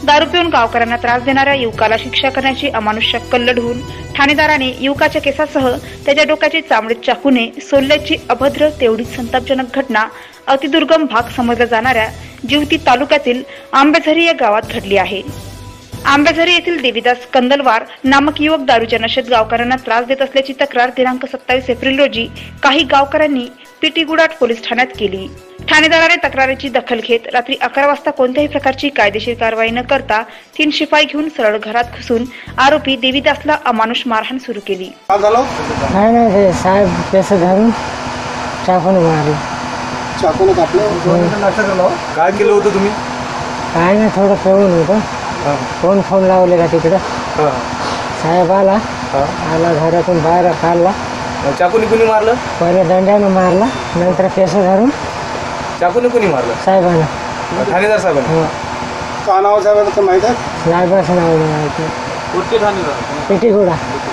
दारू पिऊन गावकऱ्यांना त्रास देणाऱ्या युवकाला शिक्षा करण्याची अमानुष्य कल लढवून ठाणेदाराने युवकाच्या केसासह त्याच्या डोक्याची चामडीत चाकूने सोलल्याची अभद्र तेवढीच संतापजनक घटना अतिदुर्गम भाग समजल्या जाणाऱ्या जिवती तालुक्यातील आंबेझरी या गावात घडली आहे। आंबेझरी येथील देवीदास कंदलवार नामक युवक दारूच्या नशेत गावकऱ्यांना त्रास देत असल्याची तक्रार दिनांक 27 एप्रिल रोजी काही गावकऱ्यांनी पिटीगुडाट पोलीस ठाण्यात केली। ठाणेदाराने तक्रारीची दखल घेत रात्री 11 वाजता कोणत्याही प्रकारची कायदेशीर कारवाई न करता 3 शिपाई घेऊन सरळ घरात घुसून आरोपी देवीदासला अमानुष मारहाण सुरू केली। नाही साहेब केस धरून चाकूने मारले। चाकूने कापलं? काय केलं होतं तुम्ही? काय नाही, थोडं पेऊन होतं। फोन लावले का तिकडं? साहेब आला घरातून बाहेर काढला। चाकूने कुणी मारलं? पहिले दंड्यानं मारला, नंतर केस धरून। चाकूने कुणी मारलं? साहेबांना, ठाणेदार साहेबांना। का नाव साहेबांचं माहित आहे? साहेबाचं नाव माहिती। कुठचे ठाणेदार? पिटीगुडा।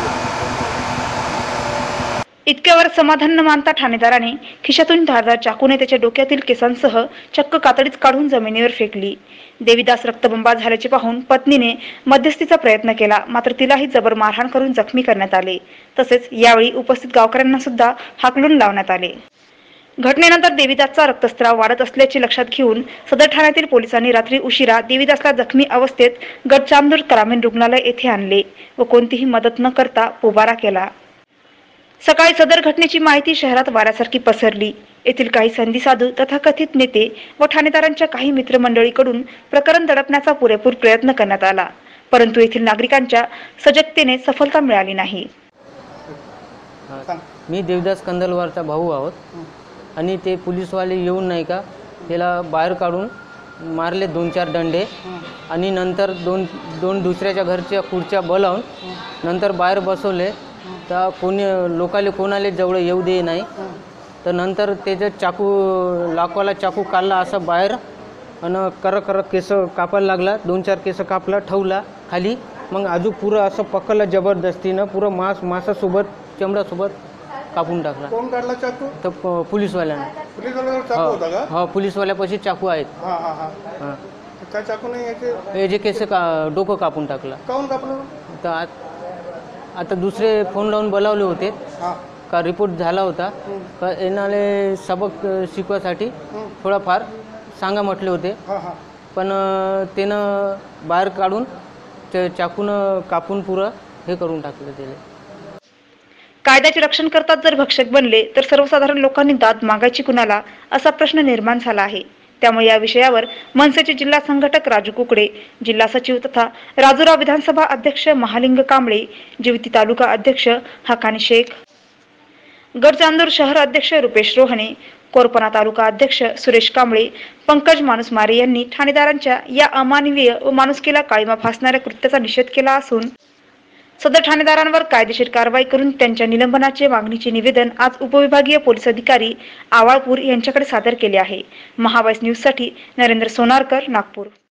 इतक्यावर समाधान न मानता ठाणेदाराने खिशातून धारदार चाकूने त्याच्या डोक्यातील केसांसह चक्क कातडीच काढून जमिनीवर फेकली। देवीदास रक्तबंबाळ झाल्याचे पाहून पत्नीने मध्यस्थीचा प्रयत्न केला, मात्र तिलाही जबर मारहाण करून जखमी करण्यात आले। तसेच यावेळी उपस्थित गावकऱ्यांना सुद्धा हाकलून लावण्यात आले। घटनेनंतर देवीदासचा रक्तस्राव वाढत असल्याचे लक्षात घेऊन सदर ठाण्यातील पोलिसांनी रात्री उशिरा देवीदासला जखमी अवस्थेत गडचामदूर ग्रामीण रुग्णालय येथे आणले व कोणतीही मदत न करता पोबारा केला। सकाळी सदर घटनेची माहिती शहरात वाऱ्यासारखी पसरली। येथील काही संधी साधू तथाकथित नेते व ठाणेदारांच्या काही मित्रमंडळीकडून प्रकरण दडपण्याचा पुरेपूर प्रयत्न करण्यात आला, परंतु येथील नागरिकांच्या सजगतेने सफलता मिळाली नाही। मी देवीदास कंदलवारचा भाऊ आहोत आणि ते पोलीसवाले येऊन नाही का त्याला बाहेर काढून मारले 2-4 दंडे आणि नंतर दोन दुसऱ्याच्या घरच्या खुर्च्या बोलावून नंतर बाहेर बसवले। तर कोणाला जवळ येऊ दे नाही। तर नंतर त्याचं लाकवाला चाकू काढला असं बाहेर आणि कर केस कापायला लागला। 2-4 केस कापला, ठेवला खाली। मग अजून पुरं असं पकडलं जबरदस्तीनं, पुरं मांसासोबत चमडासोबत कापून टाकला। कोण काढला चाकू? तर पोलीसवाल्याने। पोलीसवाल्याला चाकू होता का? हो, पोलीसवाल्यापाशी चाकू आहेत। काय चाकू नाही याचे? हे जे केस डोकं कापून टाकला। काऊन कापलं? तर आता दुसरे फोन लावून बोलावले होते का रिपोर्ट झाला होता का येणारे सबक शिकवासाठी थोडाफार सांगा म्हटले होते, पण त्यानं बाहेर काढून ते चाकून कापून पुरं हे करून टाकलं त्याला। कायद्याचे रक्षण करतात जर भक्षक बनले तर सर्वसाधारण लोकांनी दाद मागायची कुणाला, असा प्रश्न निर्माण झाला आहे। त्यामुळे या विषयावर मनसेचे जिल्हा संघटक राजू कुकडे, जिल्हा सचिव तथा राजुरा विधानसभा अध्यक्ष महालिंग कांबळे, जिवती तालुका अध्यक्ष हकानी शेख, गडचांदूर शहर अध्यक्ष रुपेश रोहने, कोरपना तालुका अध्यक्ष सुरेश कांबळे, पंकज मानुसमारे यांनी ठाणेदारांच्या या अमानवीय व माणुसकीला काळीमा फासणाऱ्या कृत्याचा निषेध केला असून सदर ठाणेदारांवर कायदेशीर कारवाई करून त्यांच्या निलंबनाचे मागणीचे निवेदन आज उपविभागीय पोलीस अधिकारी आवाळपूर यांच्याकडे सादर केले आहे। महावाईस न्यूज साठी नरेंद्र सोनारकर, नागपूर।